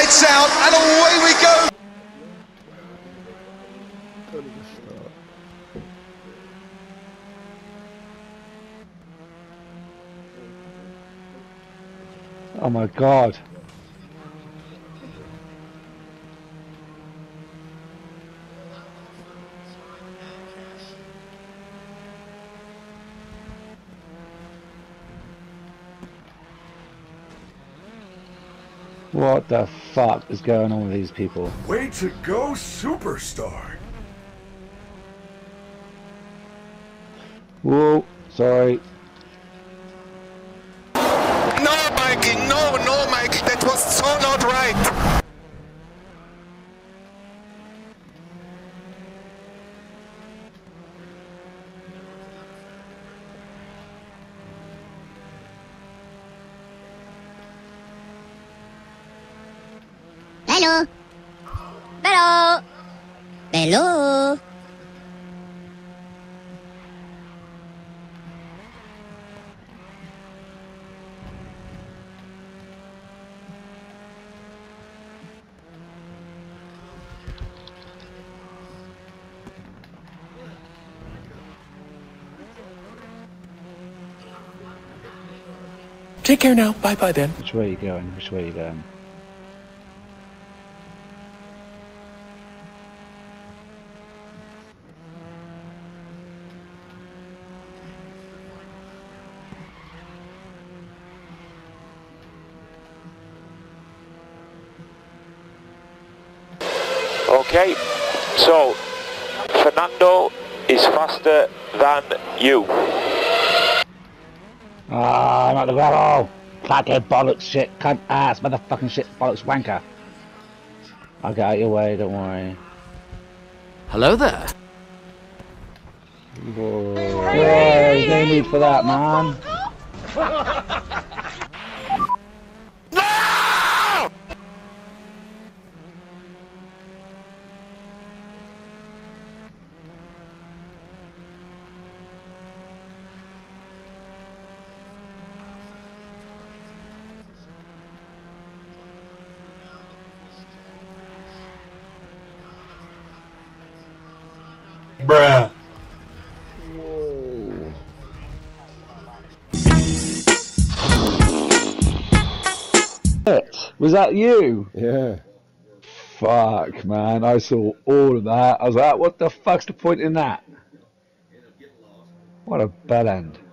lights out, and away we go. Oh my god. What the fuck is going on with these people? Way to go, superstar! Whoa, sorry. No, Mikey, no, Mikey, that was so not right. Hello. Hello. Hello. Take care now. Bye-bye then. Which way are you going? Which way are you going? Okay, so Fernando is faster than you. Ah, I'm at the gravel! Fucking bollocks shit, cunt ass, motherfucking shit, bollocks wanker. I'll get out your way, don't worry. Hello there. Whoa. Yeah, there's no need for that, man. Bruh. Was that you? Yeah. Fuck, man, I saw all of that. I was like, what the fuck's the point in that? What a bell end.